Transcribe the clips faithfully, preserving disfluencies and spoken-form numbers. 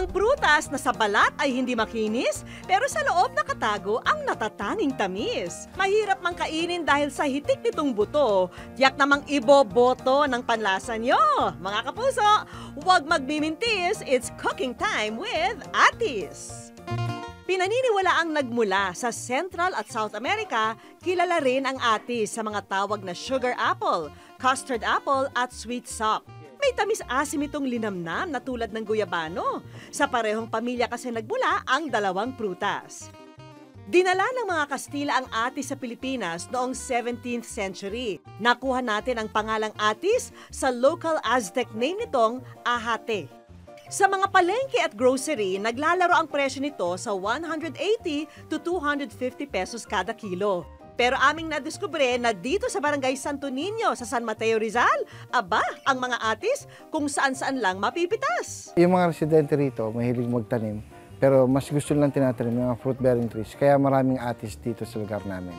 Ang prutas na sa balat ay hindi makinis, pero sa loob nakatago ang natatanging tamis. Mahirap mang kainin dahil sa hitik nitong buto, tiyak namang iboboto ng panlasa nyo. Mga kapuso, huwag magmimintis, it's cooking time with Atis. Pinaniniwalaang nagmula sa Central at South America, kilala rin ang Atis sa mga tawag na sugar apple, custard apple at sweet sop. May tamis-asim itong linamnam na tulad ng guyabano. Sa parehong pamilya kasi nagmula ang dalawang prutas. Dinala ng mga Kastila ang Atis sa Pilipinas noong seventeenth century. Nakuha natin ang pangalang Atis sa local Aztec name nitong Ahate. Sa mga palengke at grocery, naglalaro ang presyo nito sa one hundred eighty to two hundred fifty pesos kada kilo. Pero aming nadiskubre na dito sa Barangay Santo Niño sa San Mateo, Rizal, aba, ang mga Atis kung saan-saan lang mapipitas. Yung mga residente rito, mahilig magtanim, pero mas gusto lang tinatanim yung mga fruit-bearing trees, kaya maraming Atis dito sa lugar namin.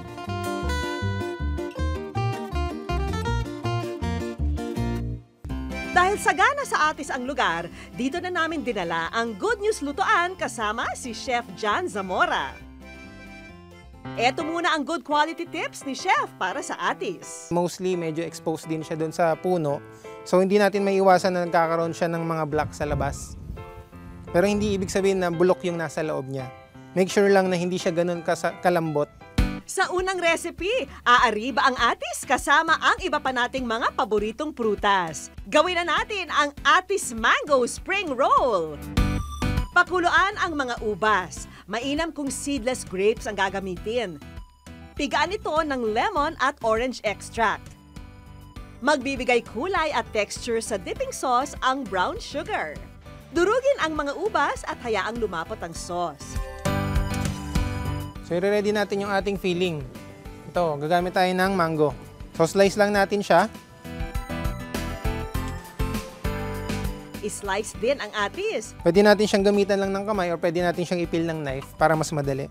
Dahil sagana sa Atis ang lugar, dito na namin dinala ang Good News Lutuan kasama si Chef John Zamora. Eto muna ang good quality tips ni Chef para sa Atis. Mostly, medyo exposed din siya doon sa puno. So, hindi natin maiiwasan na nagkakaroon siya ng mga black sa labas. Pero hindi ibig sabihin na bulok yung nasa loob niya. Make sure lang na hindi siya ganun kalambot. Sa unang recipe, aariba ang Atis kasama ang iba pa nating mga paboritong prutas. Gawin na natin ang Atis Mango Spring Roll. Pakuluan ang mga ubas. Mainam kung seedless grapes ang gagamitin. Pigaan ito ng lemon at orange extract. Magbibigay kulay at texture sa dipping sauce ang brown sugar. Durugin ang mga ubas at hayaang lumapot ang sauce. So, i-ready natin yung ating filling. Ito, gagamit tayo ng mango. So, slice lang natin siya. I-slice din ang Atis. Pwede natin siyang gamitan lang ng kamay or pwede natin siyang ipil ng knife para mas madali.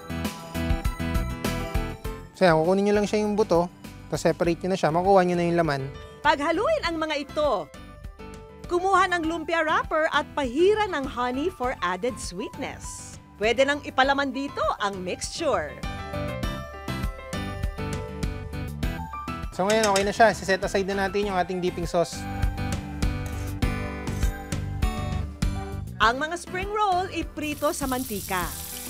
So yan, kukunin nyo lang siya yung buto, tapos separate nyo na siya, makuha nyo na yung laman. Paghaluin ang mga ito. Kumuha ng lumpia wrapper at pahira ng honey for added sweetness. Pwede nang ipalaman dito ang mixture. So ngayon, okay na siya. Siset aside na natin yung ating dipping sauce. Ang mga spring roll iprito sa mantika.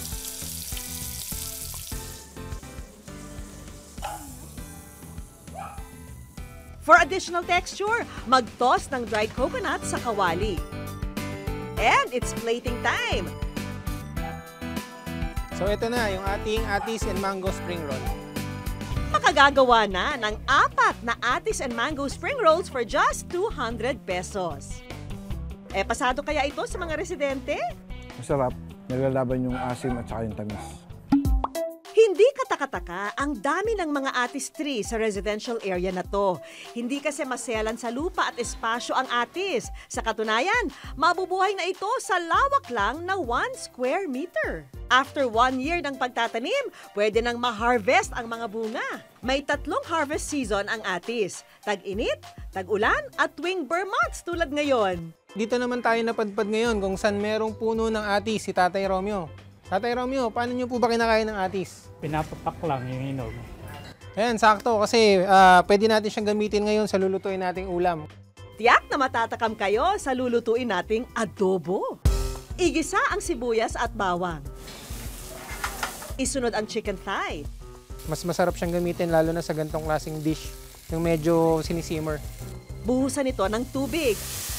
For additional texture, mag-toss ng dried coconut sa kawali. And it's plating time! So ito na yung ating Atis and Mango Spring Roll. Makagagawa na ng apat na Atis and Mango Spring Rolls for just two hundred pesos. Eh, pasado kaya ito sa mga residente? Masarap, naglalaban yung asim at saka yung tamis. Hindi katakataka ang dami ng mga Atis tree sa residential area na to. Hindi kasi maselan sa lupa at espasyo ang Atis. Sa katunayan, mabubuhay na ito sa lawak lang na one square meter. After one year ng pagtatanim, pwede nang ma-harvest ang mga bunga. May tatlong harvest season ang Atis. Tag-init, tag-ulan at tuwing Burr months tulad ngayon. Dito naman tayo napadpad ngayon kung saan merong puno ng Atis, si Tatay Romeo. Tatay Romeo, paano nyo po ba kinakain ng Atis? Pinapapak lang yung inog. Ayan, sakto kasi uh, pwede natin siyang gamitin ngayon sa lulutuin nating ulam. Tiyak na matatakam kayo sa lulutuin nating adobo. Igisa ang sibuyas at bawang. Isunod ang chicken thigh. Mas masarap siyang gamitin lalo na sa gantong klaseng dish, yung medyo sinisimmer. Buhusan ito ng tubig.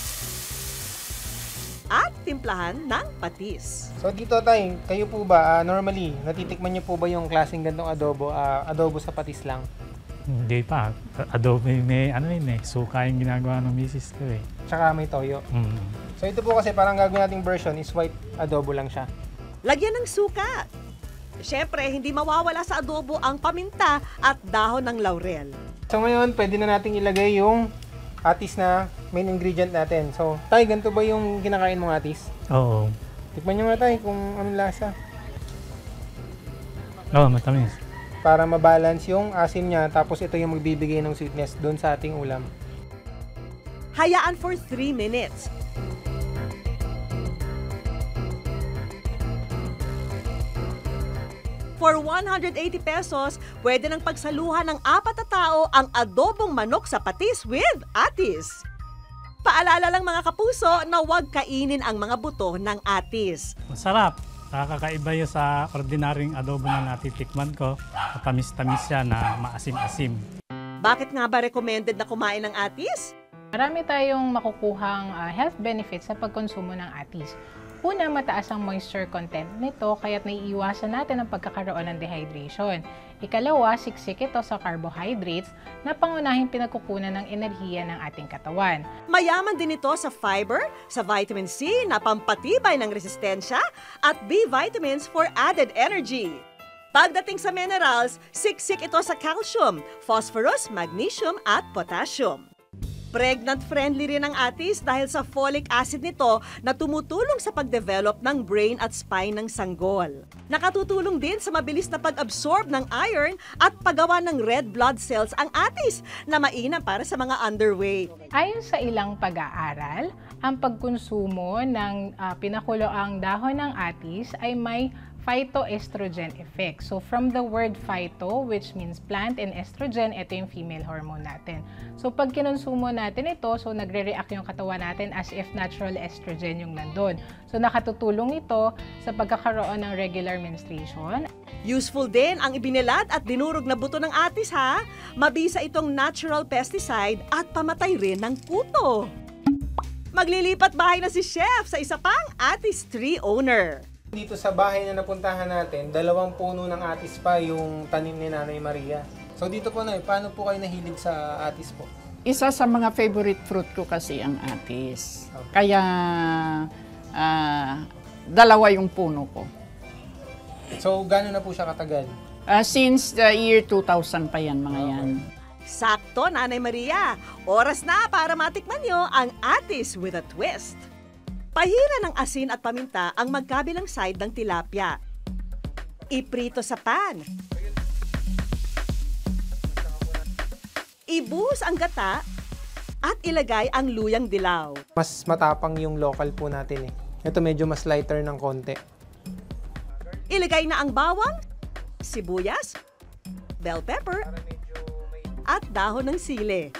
At timplahan ng patis. So dito tayo, kayo po ba, uh, normally, natitikman niyo po ba yung klaseng gantong adobo, uh, adobo sa patis lang? Hindi pa. Adobo, may ano yun eh, suka yung ginagawa ng misis ko eh. Tsaka may toyo. Mm. So ito po kasi parang gagawin nating version is white adobo lang siya. Lagyan ng suka. Siyempre, hindi mawawala sa adobo ang paminta at dahon ng laurel. So ngayon, pwede na nating ilagay yung Atis na main ingredient natin. So, tay, ganito ba yung kinakain mong Atis? Oo. Tikman nyo nga tay kung anong lasa. Oo, matamis. Para mabalance yung asim niya, tapos ito yung magbibigay ng sweetness doon sa ating ulam. Hayaan for three minutes. For one hundred eighty pesos, pwede nang pagsaluhan ng apat na tao ang adobong manok sa patis with atis. Paalala lang mga kapuso na huwag kainin ang mga buto ng atis. Masarap. Nakakaiba yun sa ordinaryong adobo na natitikman ko. Matamis-tamis siya na maasim-asim. Bakit nga ba recommended na kumain ng atis? Marami tayong makukuhang uh, health benefits sa pagkonsumo ng atis. Una, mataas ang moisture content nito kaya't naiiwasan natin ang pagkakaroon ng dehydration. Ikalawa, siksik ito sa carbohydrates na pangunahing pinagkukunan ng enerhiya ng ating katawan. Mayaman din ito sa fiber, sa vitamin C na pampatibay ng resistensya at B vitamins for added energy. Pagdating sa minerals, siksik ito sa calcium, phosphorus, magnesium at potassium. Pregnant-friendly rin ang atis dahil sa folic acid nito na tumutulong sa pagdevelop ng brain at spine ng sanggol. Nakatutulong din sa mabilis na pag-absorb ng iron at paggawa ng red blood cells ang atis na mainam para sa mga underweight. Ayon sa ilang pag-aaral, ang pagkonsumo ng uh, pinakuloang dahon ng atis ay may phytoestrogen effect. So from the word phyto, which means plant, and estrogen, ito yung female hormone natin. So pag kinonsumo natin ito, so nagre-react yung katawan natin as if natural estrogen yung nandun. So nakatutulong ito sa pagkakaroon ng regular menstruation. Useful din ang ibinilad at dinurog na buto ng atis ha. Mabisa itong natural pesticide at pamatay rin ng kuto. Maglilipat bahay na si Chef sa isa pang atis tree owner. Dito sa bahay na napuntahan natin, dalawang puno ng atis pa yung tanim ni Nanay Maria. So dito po, Nay, paano po kayo nahilig sa atis po? Isa sa mga favorite fruit ko kasi ang atis. Okay. Kaya uh, dalawa yung puno ko. So gano'n na po siya katagal? Uh, since the year two thousand pa yan, mga yan. Sakto, Nanay Maria. Oras na para matikman nyo ang atis with a twist. Pahira ng asin at paminta ang magkabilang side ng tilapia. Iprito sa pan. Ibuhos ang gata at ilagay ang luyang dilaw. Mas matapang yung local po natin eh. Ito medyo mas lighter ng konti. Ilagay na ang bawang, sibuyas, bell pepper, at dahon ng sili.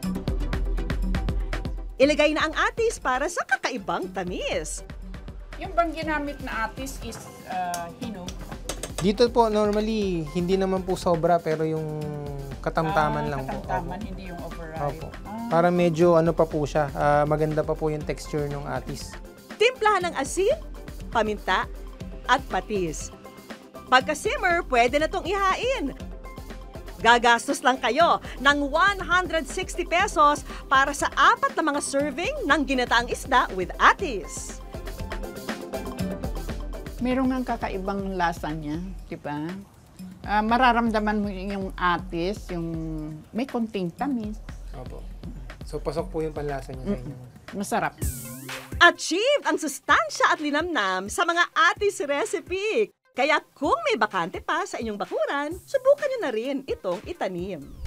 Ilagay na ang atis para sa kakaibang tamis. Yung bang ginamit na atis is uh, hinog? Dito po normally hindi naman po sobra pero yung katamtaman Ah, lang katamtaman, po. hindi yung overripe. Opo. Ah. Para medyo ano pa po siya, ah, maganda pa po yung texture ng atis. Timplahan ng asin, paminta, at patis. Pagka-simmer, pwede na itong ihain. Gagastos lang kayo ng one hundred sixty pesos para sa apat na mga serving ng ginataang isda with atis. Meron nga kakaibang lasa niya, di ba? Uh, mararamdaman mo yung atis, yung may konting tamis. Opo. So pasok po yung panlasa niya sa inyo. Masarap. Achieve ang sustansya at linamnam sa mga atis recipe. Kaya kung may bakante pa sa inyong bakuran, subukan nyo na rin itong itanim.